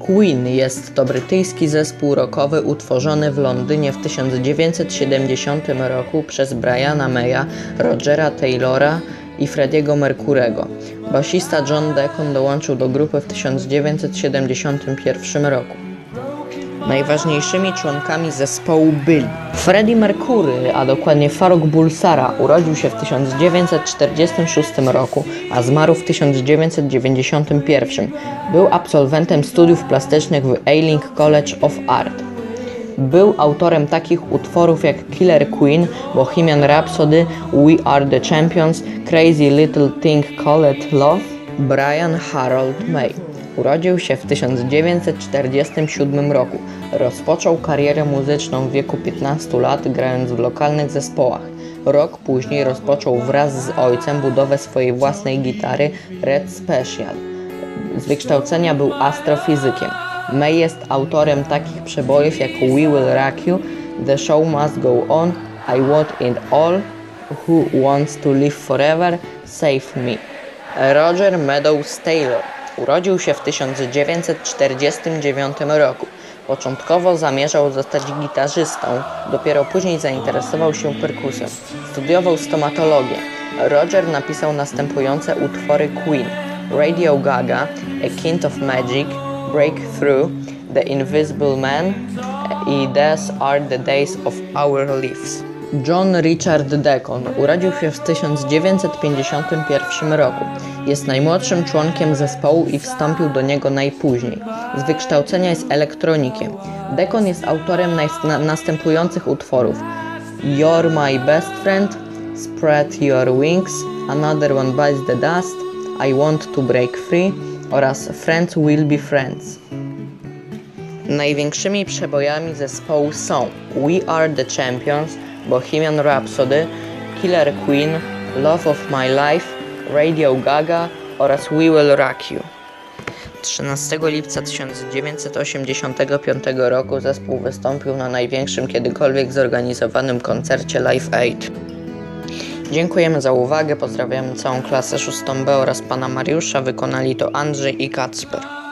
Queen jest to brytyjski zespół rockowy utworzony w Londynie w 1970 roku przez Briana Maya, Rogera Taylora i Freddie'ego Mercury'ego. Basista John Deacon dołączył do grupy w 1971 roku. Najważniejszymi członkami zespołu byli Freddie Mercury, a dokładnie Farrokh Bulsara, urodził się w 1946 roku, a zmarł w 1991. Był absolwentem studiów plastycznych w Ealing College of Art. Był autorem takich utworów jak Killer Queen, Bohemian Rhapsody, We Are The Champions, Crazy Little Thing Called Love. Brian Harold May urodził się w 1947 roku. Rozpoczął karierę muzyczną w wieku 15 lat, grając w lokalnych zespołach. Rok później rozpoczął wraz z ojcem budowę swojej własnej gitary Red Special. Z wykształcenia był astrofizykiem. May jest autorem takich przebojów jak We Will Rock You, The Show Must Go On, I Want It All, Who Wants to Live Forever, Save Me. Roger Meadows Taylor urodził się w 1949 roku. Początkowo zamierzał zostać gitarzystą, dopiero później zainteresował się perkusją. Studiował stomatologię. Roger napisał następujące utwory Queen: Radio Gaga, A Kind of Magic, Breakthrough, The Invisible Man i These Are the Days of Our Lives. John Richard Deacon urodził się w 1951 roku. Jest najmłodszym członkiem zespołu i wstąpił do niego najpóźniej. Z wykształcenia jest elektronikiem. Deacon jest autorem następujących utworów: You're My Best Friend, Spread Your Wings, Another One Bites the Dust, I Want to Break Free oraz Friends Will Be Friends. Największymi przebojami zespołu są We Are The Champions, Bohemian Rhapsody, Killer Queen, Love of My Life, Radio Gaga oraz We Will Rock You. 13 lipca 1985 roku zespół wystąpił na największym kiedykolwiek zorganizowanym koncercie Live Aid. Dziękujemy za uwagę, pozdrawiamy całą klasę 6B oraz pana Mariusza, wykonali to Andrzej i Kacper.